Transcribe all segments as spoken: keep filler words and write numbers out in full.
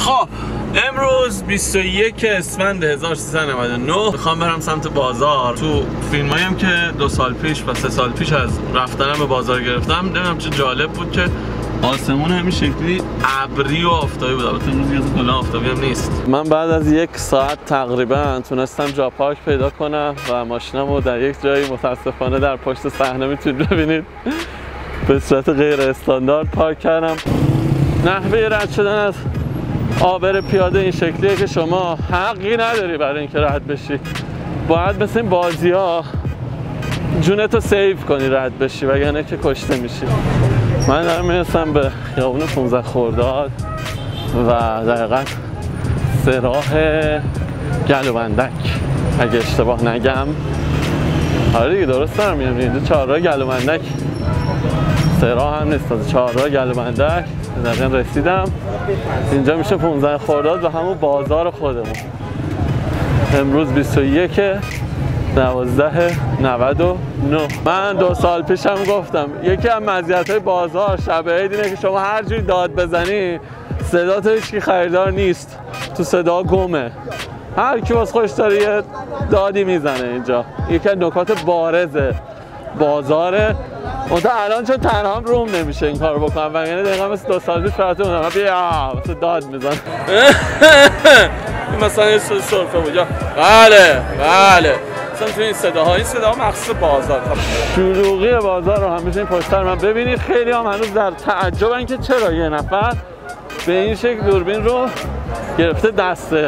خب امروز بیست و یک اسفند هزار و سیصد و نود و نه میخوام برم سمت بازار. تو فیلم هایم که دو سال پیش و سه سال پیش از رفتنم به بازار گرفتم، نمیدونم چه جالب بود که آسمون همین شکلی ابری و آفتابی بود. البته امروز یه کلا آفتابی هم نیست. من بعد از یک ساعت تقریبا تونستم جا پارک پیدا کنم و ماشینمو در یک جایی متاسفانه در پشت صحنه میتونید ببینید به صورت غیر استاندارد پارک کردم. نحوه رد شدن از عابر پیاده این شکلیه که شما حقی نداری برای اینکه رد بشی. باید مثل این بازی ها جونتو سیو کنی رد بشی وگرنه که کشته میشی. من دارم میرسم به خیابون پانزده خرداد و دقیقا سه راه گلوبندک اگه اشتباه نگم. آره دیگه درست دارم میرم. اینجا چهار راه گلوبندک، سه راه هم نیست، چهار راه گلوبندک دقیقا رسیدم. اینجا میشه پانزده خرداد و همون بازار خودمون. امروز بیست و یک دوازده نود و نه. من دو سال پیشم گفتم یکی از مزیت‌های بازار شب عید اینه که شما هر جوری داد بزنی صدا تو هیچکی خریدار نیست، تو صدا گمه، هر کی واسه خودش داره یه دادی میزنه. اینجا یکی از نکات بارز بازاره. اونتا الان چون تنها هم روم نمیشه این کارو بکنم و یعنی دقیقا مثل دو سال پیش فراتون بودم بیا مثل داد میزن. این مثلا یه سرفه بود یا بله بله مثلا توی این صداها، این صداها مخصوص بازار. شلوغی بازار رو هم میتونید پشت سر من ببینید. خیلی هم هنوز در تعجبن که چرا یه نفر به این شکل دوربین رو گرفته دسته.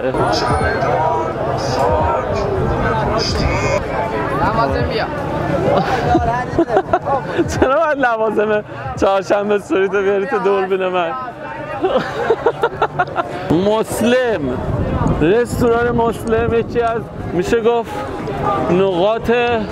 لوازم بیا. چرا باید لوازم چهارشنبه سوری تو بیاری تو دوربین من؟ مسلم، رستوران مسلم یکی از میشه گفت نقاط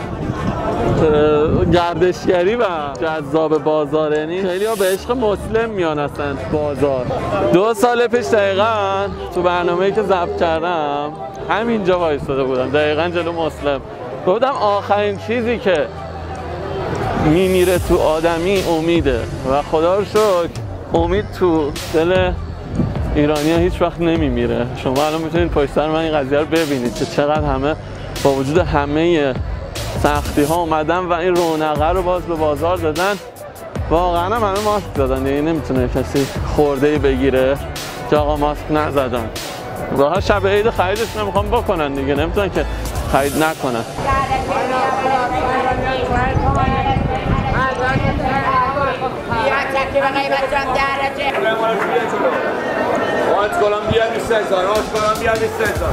گردشگری و جذاب بازار. یعنی خیلی ها به عشق مسلم میان اصلا بازار. دو سال پیش دقیقا تو برنامه‌ای که ضبط کردم همینجا وایساده بودم دقیقا جلو مسلم. گفتم آخرین چیزی که میمیره تو آدمی امیده و خدا رو شکر امید تو دل ایرانی ها هیچ وقت نمیمیره. شما الان میتونید پشت سر من این قضیه رو ببینید که چقدر همه با وجود همه سختی ها اومدن و این رونقه رو باز به بازار دادن. واقعا هم همه ماسک دادن، یعنی نمیتونه کسی خورده ای بگیره که آقا ماسک نزدن. واقعا شب عید خریدش نمیخوام بکنن دیگه، نمیتونن که خرید نکنن. آج کلمبیا بیست هزار، آج کلمبیا بیست هزار.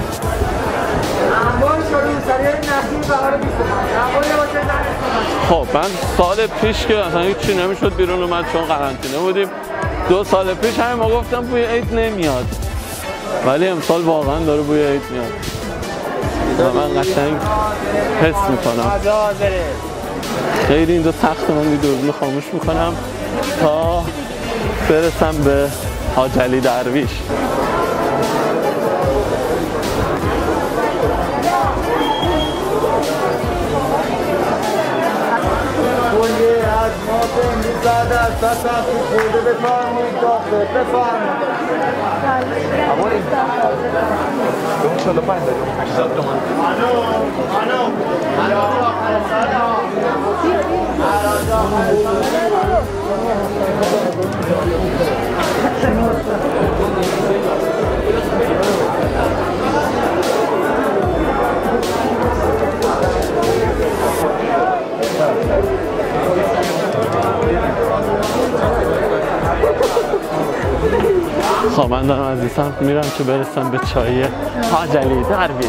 خب من سال پیش که اصلا هیچی نمیشد بیرون اومد چون قرنطینه بودیم. دو سال پیش همین ما گفتم بوی عید نمیاد، ولی امسال واقعا داره بوی عید میاد و من قشنگ حس میکنم. خیلی اینجا سخت من دوربین خاموش میکنم تا برسم به حاج علی درویش. از ما امروز بعد از دست هم خورده بفرمایید داخل بفرمایید. اولین اون چهل و پنج داریم هشتاد تومن. خب من دارم از این سمت میرم که برسم به چای حاج علی درویش.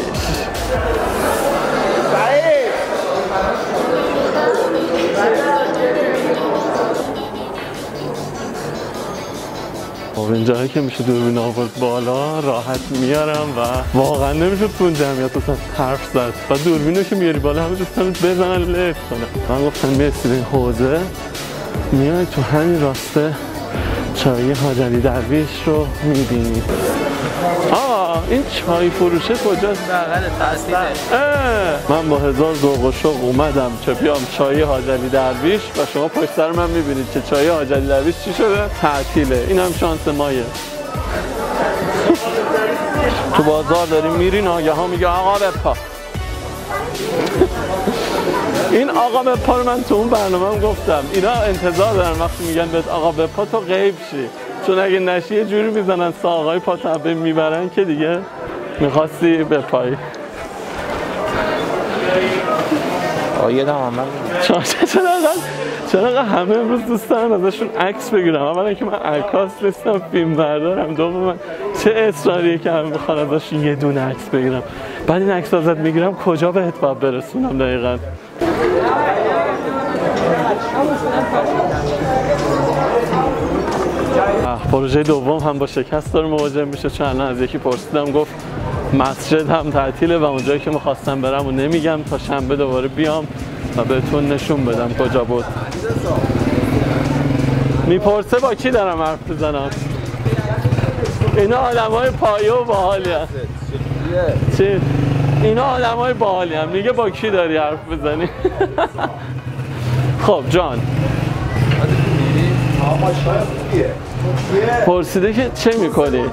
خب اینجایی که میشه دوربین آورد بالا راحت میارم و واقعا نمیشه تو اون جمعیت اصلا حرف زد و دوربینو که میاری بالا همه دوستان بزنن لفت کنن. من گفتم برسید این حوزه میای تو همین راسته چای حاج علی درویش رو میبینید. آه این چای فروشه کجاست؟ بغل تأسیسه. من با هزار ذوق و شوق اومدم که بیام چای حاج علی درویش و شما پشت سر من میبینید که چای حاج علی درویش چی شده؟ تعطیله. این هم شانس مایه. تو بازار داری میری ناگهان میگه آقا بپا. این آقا بپا رو من تو اون برنامه گفتم اینا انتظار دارن وقتی میگن بهت آقا بپا تو غیب شی، چون اگه نشی یه جوری میزنن ساقای پا تبه میبرن که دیگه میخواستی بپایی. آیه دارم من چرا چرا همه امروز دوست دارن ازشون عکس بگیرم؟ اولا که من عکاس نیستم، فیلم بردارم. دوم من چه اصراریه که همه میخوان ازشون یه دونه عکس بگیرم. بعد این عکس ازت میگیرم کجا بهت باید برسونم دقیقاً؟ پروژه دوم هم با شکست داره مواجه میشه، چون الان از یکی پرسیدم گفت مسجد هم تعطیله و اونجایی که میخواستم برم و نمیگم تا شنبه دوباره بیام و بهتون نشون بدم کجا بود. میپرسه با کی دارم حرف بزنم؟ اینا آدمای پایه و باحالی هم. چی؟ اینا آدمای باحالی هم. میگه با کی داری حرف بزنی؟ خب جان پرسیده که چه میکنی؟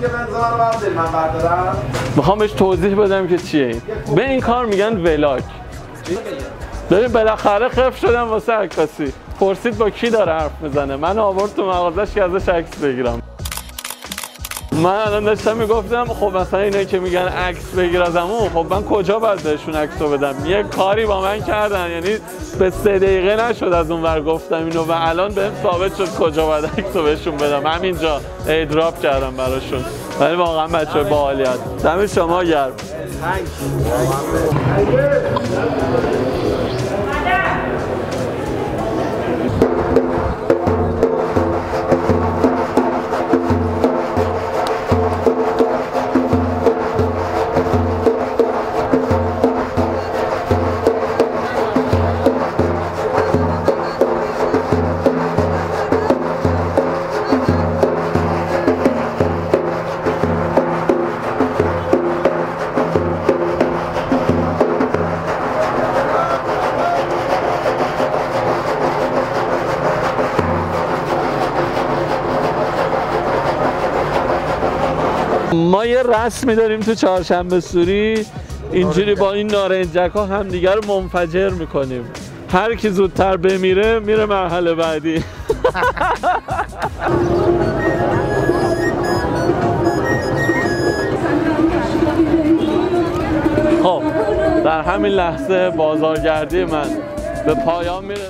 میخوام بهش توضیح بدم که چیه این. به این کار میگن ولاگ. ببین بالاخره خف شدم واسه عکاسی. پرسید با کی داره حرف میزنه، من آورد تو مغازش که ازش عکس بگیرم. من الان داشتم میگفتم خب مثلا اینایی که میگن عکس بگیر ازمون، خب من کجا باید بهشون عکسو بدم؟ یه کاری با من کردن، یعنی به سه دقیقه نشد از اون ور گفتم اینو و الان بهم ثابت شد کجا باید عکسو بهشون بدم. همینجا ایدراپ کردم براشون. ولی واقعا بچه‌ها باحالی هستن. دم شما گرم. ما یه رسمی داریم تو چهارشنبه سوری، اینجوری با این نارنجک ها هم دیگر رو منفجر میکنیم. هر کی زودتر بمیره میره مرحله بعدی. خب در همین لحظه بازارگردی من به پایان میره.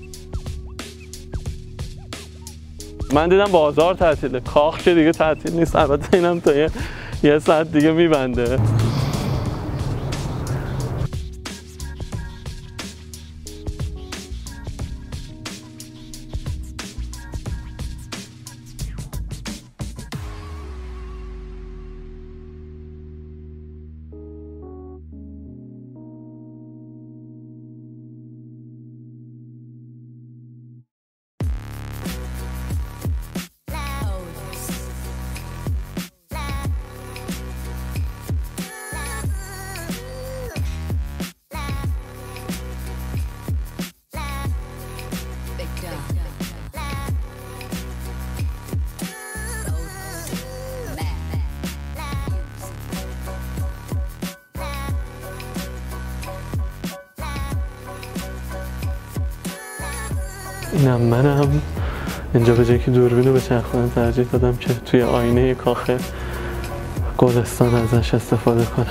من دیدم بازار تعطیله، کاخ که دیگه تعطیل نیست. البته اینم تا یه, یه ساعت دیگه میبنده. اینم منم. اینجا به جایی که دوربین رو به چرخونم ترجیح دادم که توی آینه کاخ گلستان ازش استفاده کنم.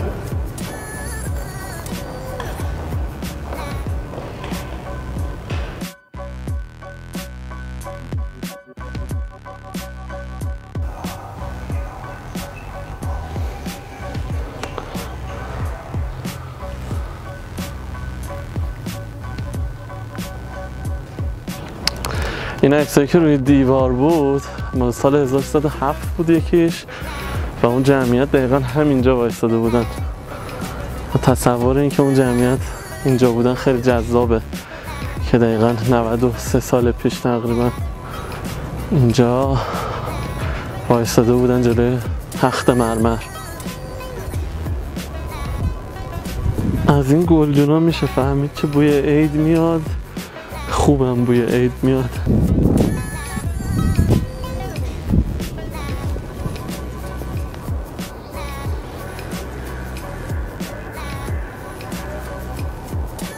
این عکسایی که روی دیوار بود مال سال هزار و سیصد و هفت بود یکیش و اون جمعیت دقیقا همینجا وایستاده بودن. تصور این که اون جمعیت اینجا بودن خیلی جذابه که دقیقا نود و سه سال پیش تقریبا اینجا وایستاده بودن جلوی تخت مرمر. از این گلدونا میشه فهمید که بوی عید میاد. خوبم بوی عید میاد.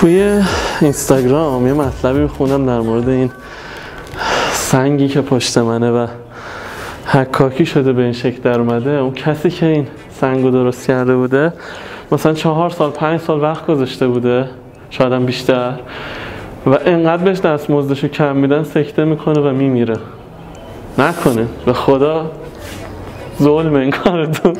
توی اینستاگرام یه مطلبی میخونم در مورد این سنگی که پشت منه و حکاکی شده به این شکل در اومده. اون کسی که این سنگو درست کرده بوده مثلا چهار سال پنج سال وقت گذاشته بوده، شاید هم بیشتر، و انقدر بهش دستمزدشو کم میدن سکته میکنه و میمیره. نکنه، به خدا ظلم این کارتون.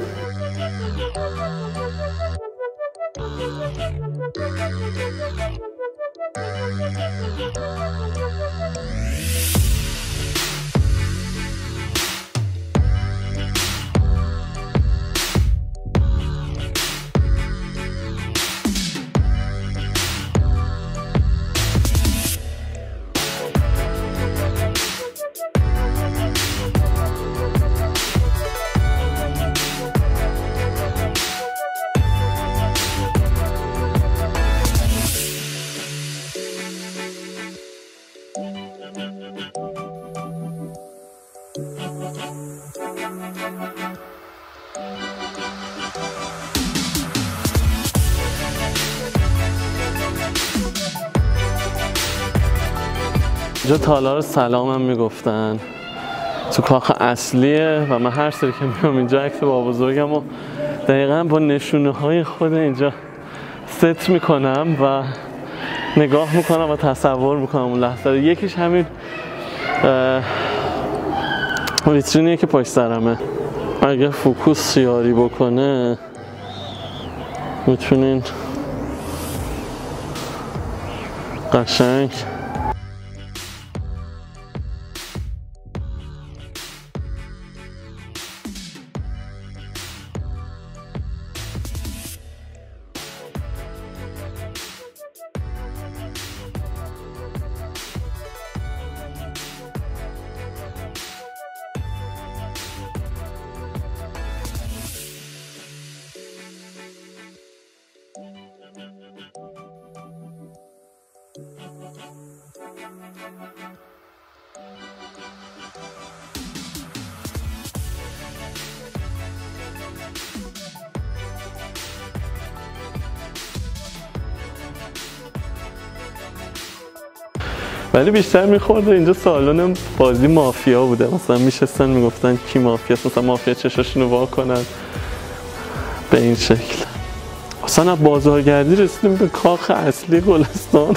اینجا تالار سلام هم میگفتن، تو کاخ اصلیه و من هر سری که میام اینجا عکس بابا بزرگم و دقیقا با نشونه های خود اینجا ست میکنم و نگاه میکنم و تصور میکنم اون لحظه رو. یکیش همین ویترینیه که پشت سرمه، اگه فوکوس سیاری بکنه میتونین قشنگ ولی بیشتر میخورده اینجا سالن بازی مافیا بوده، مثلا میشستن میگفتن کی مافیاست، مثلا مافیا چشاشونو وا کنن به این شکل. اصلا از بازارگردی رسیدیم به کاخ اصلی گلستان.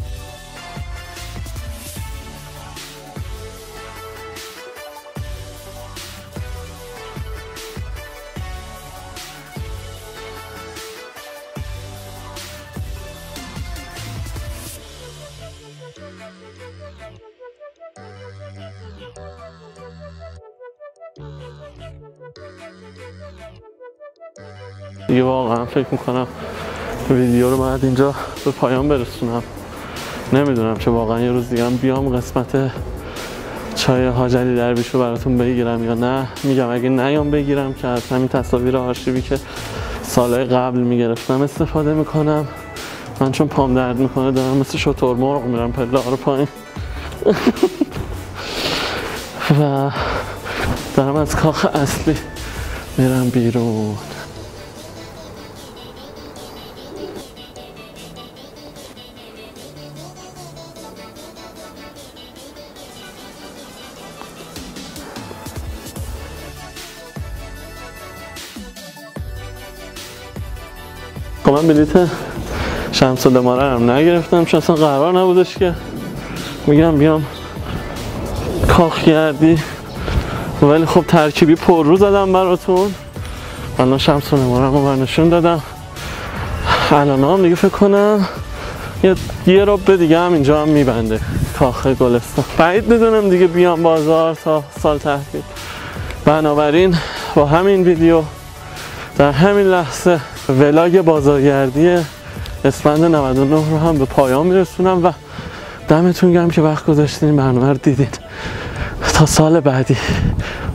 دیگه واقعا فکر میکنم ویدیو رو باید اینجا به پایان برسونم. نمیدونم چه واقعا یه روز دیگه هم بیام قسمت چای حاج علی درویش رو براتون بگیرم یا نه. میگم اگه نیام بگیرم که از همین تصاویر آرشیوی که سالهای قبل میگرفتم استفاده میکنم. من چون پام درد میکنه دارم مثل شترمرغ میرم پله ها رو پایین و دارم از کاخ اصلی میرم بیرون. خب من بلیت شمس الدماره هم نگرفتم چون اصلا قرار نبودش که میگم بیام کاخ گردی، ولی خب ترکیبی پر رو زدم براتون. الان شمس الدماره رو برنشون دادم. الان هم دیگه فکر کنم یه یه ربع دیگه هم اینجا هم میبنده کاخ گلستان. بعید میدونم دیگه بیام بازار تا سال تحویل. بنابراین با همین ویدیو در همین لحظه ولاگ بازارگردی اسفند نود و نه رو هم به پایان میرسونم و دمتون گرم که وقت گذاشتین برنامه رو دیدین. تا سال بعدی